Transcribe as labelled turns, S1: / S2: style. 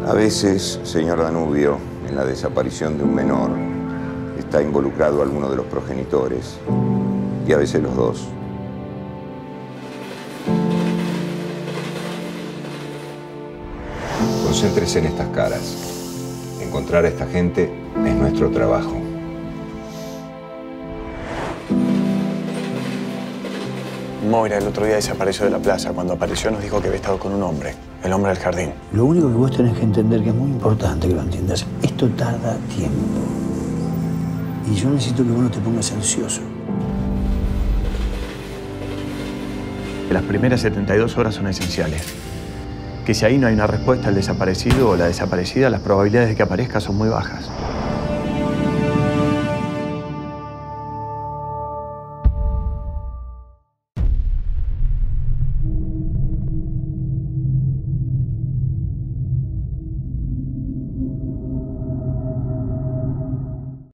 S1: A veces, señor Danubio, en la desaparición de un menor está involucrado alguno de los progenitores y a veces los dos. Concéntrese en estas caras. Encontrar a esta gente es nuestro trabajo.
S2: Moira el otro día desapareció de la plaza. Cuando apareció nos dijo que había estado con un hombre, el hombre del jardín.
S3: Lo único que vos tenés que entender, que es muy importante que lo entiendas, esto tarda tiempo. Y yo necesito que vos no te pongas ansioso.
S2: Las primeras 72 horas son esenciales. Que si ahí no hay una respuesta al desaparecido o la desaparecida, las probabilidades de que aparezca son muy bajas.